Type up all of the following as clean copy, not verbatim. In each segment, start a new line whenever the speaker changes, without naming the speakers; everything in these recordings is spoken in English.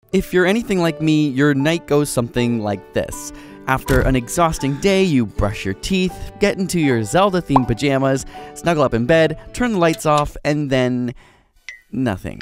If you're anything like me, your night goes something like this. After an exhausting day, you brush your teeth, get into your Zelda-themed pajamas, snuggle up in bed, turn the lights off, and then nothing.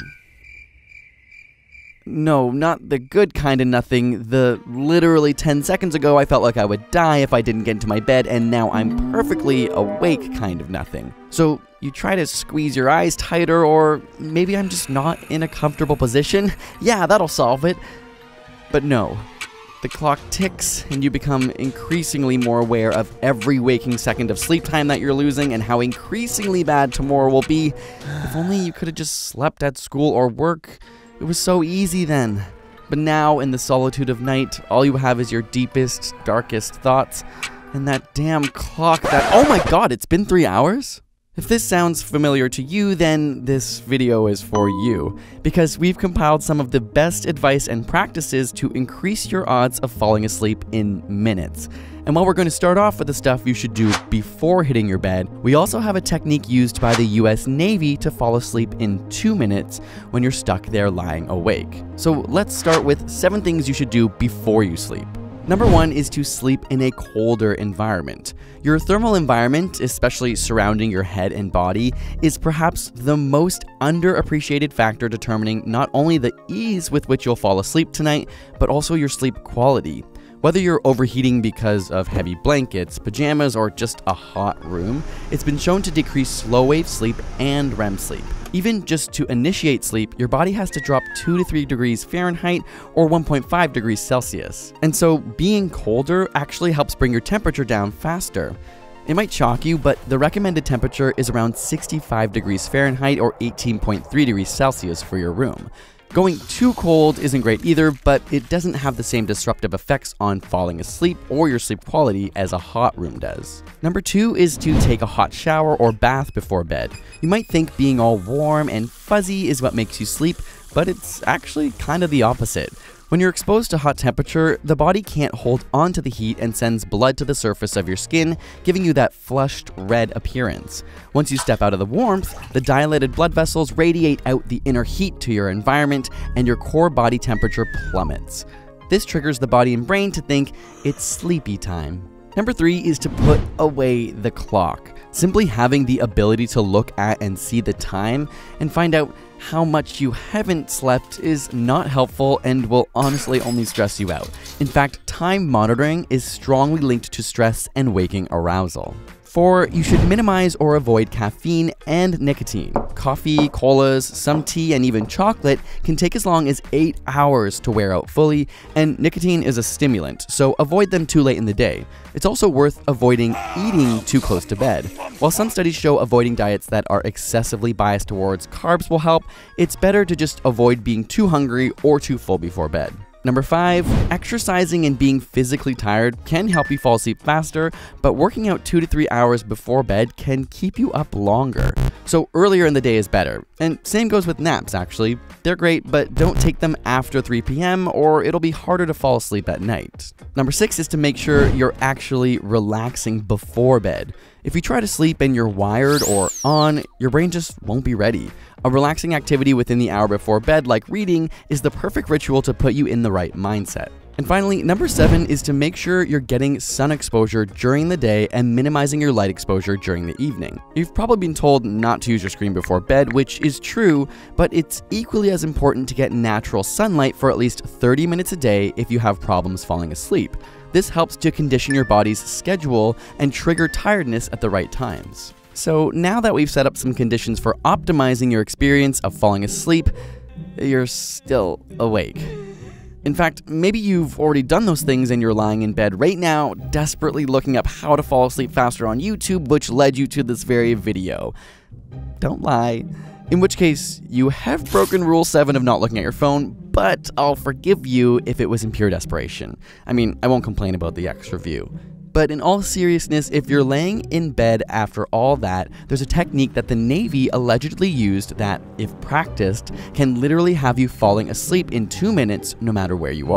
No, not the good kind of nothing. The literally 10 seconds ago I felt like I would die if I didn't get into my bed, and now I'm perfectly awake kind of nothing. So you try to squeeze your eyes tighter, or maybe I'm just not in a comfortable position. Yeah, that'll solve it. But no. The clock ticks, and you become increasingly more aware of every waking second of sleep time that you're losing and how increasingly bad tomorrow will be. If only you could have just slept at school or work. It was so easy then. But now, in the solitude of night, all you have is your deepest, darkest thoughts, and that damn clock that— oh my god, it's been 3 hours? If this sounds familiar to you, then this video is for you, because we've compiled some of the best advice and practices to increase your odds of falling asleep in minutes. And while we're going to start off with the stuff you should do before hitting your bed, we also have a technique used by the US Navy to fall asleep in 2 minutes when you're stuck there lying awake. So let's start with 7 things you should do before you sleep. Number 1 is to sleep in a colder environment. Your thermal environment, especially surrounding your head and body, is perhaps the most underappreciated factor determining not only the ease with which you'll fall asleep tonight, but also your sleep quality. Whether you're overheating because of heavy blankets, pajamas, or just a hot room, it's been shown to decrease slow-wave sleep and REM sleep. Even just to initiate sleep, your body has to drop 2 to 3 degrees Fahrenheit or 1.5 degrees Celsius. And so being colder actually helps bring your temperature down faster. It might shock you, but the recommended temperature is around 65 degrees Fahrenheit or 18.3 degrees Celsius for your room. Going too cold isn't great either, but it doesn't have the same disruptive effects on falling asleep or your sleep quality as a hot room does. Number 2 is to take a hot shower or bath before bed. You might think being all warm and fuzzy is what makes you sleep, but it's actually kind of the opposite. When you're exposed to hot temperature, the body can't hold on to the heat and sends blood to the surface of your skin, giving you that flushed red appearance. Once you step out of the warmth, the dilated blood vessels radiate out the inner heat to your environment, and your core body temperature plummets. This triggers the body and brain to think it's sleepy time. Number 3 is to put away the clock. Simply having the ability to look at and see the time and find out how much you haven't slept is not helpful and will honestly only stress you out. In fact, time monitoring is strongly linked to stress and waking arousal. 4, you should minimize or avoid caffeine and nicotine. Coffee, colas, some tea, and even chocolate can take as long as 8 hours to wear out fully, and nicotine is a stimulant, so avoid them too late in the day. It's also worth avoiding eating too close to bed. While some studies show avoiding diets that are excessively biased towards carbs will help, it's better to just avoid being too hungry or too full before bed. Number 5, exercising and being physically tired can help you fall asleep faster, but working out 2 to 3 hours before bed can keep you up longer. So earlier in the day is better. And same goes with naps, actually. They're great, but don't take them after 3 p.m. or it'll be harder to fall asleep at night. Number 6 is to make sure you're actually relaxing before bed. If you try to sleep and you're wired or on, your brain just won't be ready. A relaxing activity within the hour before bed, like reading, is the perfect ritual to put you in the right mindset. And finally, number 7 is to make sure you're getting sun exposure during the day and minimizing your light exposure during the evening. You've probably been told not to use your screen before bed, which is true, but it's equally as important to get natural sunlight for at least 30 minutes a day if you have problems falling asleep. This helps to condition your body's schedule and trigger tiredness at the right times. So now that we've set up some conditions for optimizing your experience of falling asleep, you're still awake. In fact, maybe you've already done those things and you're lying in bed right now, desperately looking up how to fall asleep faster on YouTube, which led you to this very video. Don't lie. In which case, you have broken Rule 7 of not looking at your phone, but I'll forgive you if it was in pure desperation. I mean, I won't complain about the extra view. But in all seriousness, if you're laying in bed after all that, there's a technique that the Navy allegedly used that, if practiced, can literally have you falling asleep in 2 minutes no matter where you are.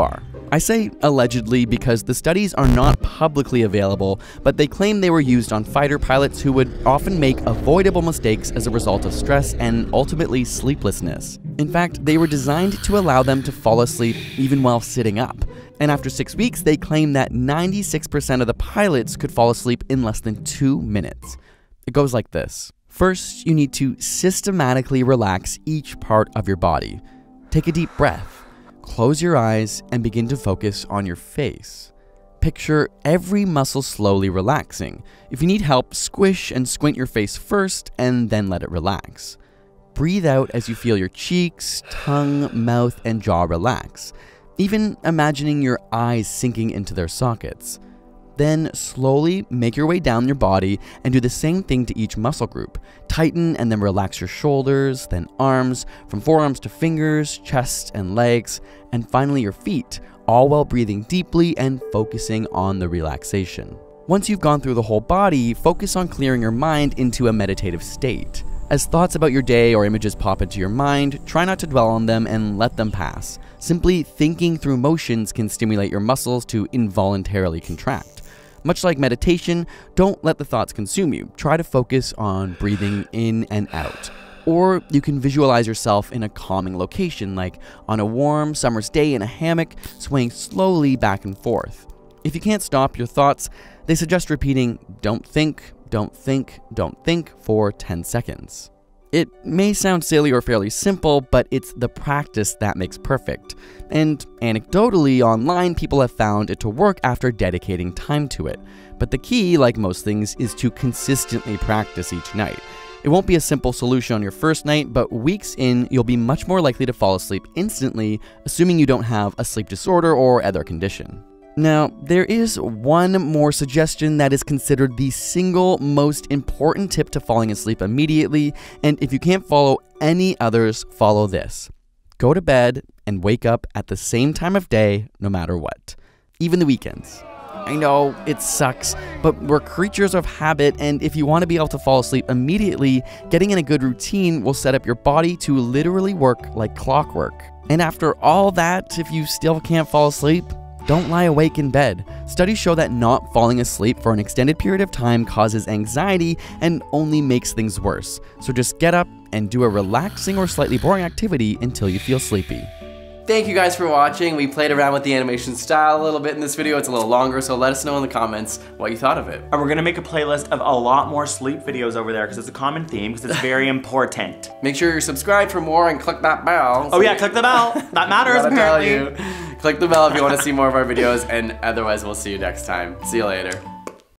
I say allegedly because the studies are not publicly available, but they claim they were used on fighter pilots who would often make avoidable mistakes as a result of stress and ultimately sleeplessness. In fact, they were designed to allow them to fall asleep even while sitting up. And after 6 weeks, they claim that 96% of the pilots could fall asleep in less than 2 minutes. It goes like this. First, you need to systematically relax each part of your body. Take a deep breath. Close your eyes and begin to focus on your face. Picture every muscle slowly relaxing. If you need help, squish and squint your face first and then let it relax. Breathe out as you feel your cheeks, tongue, mouth, and jaw relax, even imagining your eyes sinking into their sockets. Then slowly make your way down your body and do the same thing to each muscle group. Tighten and then relax your shoulders, then arms, from forearms to fingers, chest and legs, and finally your feet, all while breathing deeply and focusing on the relaxation. Once you've gone through the whole body, focus on clearing your mind into a meditative state. As thoughts about your day or images pop into your mind, try not to dwell on them and let them pass. Simply thinking through motions can stimulate your muscles to involuntarily contract. Much like meditation, don't let the thoughts consume you. Try to focus on breathing in and out. Or you can visualize yourself in a calming location, like on a warm summer's day in a hammock, swaying slowly back and forth. If you can't stop your thoughts, they suggest repeating, "Don't think, don't think, don't think" for 10 seconds. It may sound silly or fairly simple, but it's the practice that makes perfect. And anecdotally, online, people have found it to work after dedicating time to it. But the key, like most things, is to consistently practice each night. It won't be a simple solution on your first night, but weeks in, you'll be much more likely to fall asleep instantly, assuming you don't have a sleep disorder or other condition. Now, there is one more suggestion that is considered the single most important tip to falling asleep immediately, and if you can't follow any others, follow this. Go to bed and wake up at the same time of day, no matter what. Even the weekends. I know, it sucks, but we're creatures of habit, and if you want to be able to fall asleep immediately, getting in a good routine will set up your body to literally work like clockwork. And after all that, if you still can't fall asleep, don't lie awake in bed. Studies show that not falling asleep for an extended period of time causes anxiety and only makes things worse. So just get up and do a relaxing or slightly boring activity until you feel sleepy. Thank you guys for watching. We played around with the animation style a little bit in this video. It's a little longer, so let us know in the comments what you thought of it.
And we're gonna make a playlist of a lot more sleep videos over there because it's a common theme, because it's very important.
Make sure you're subscribed for more and click that bell.
Oh yeah, click the bell. That matters apparently.
Click the bell if you want to see more of our videos, and otherwise we'll see you next time. See you later.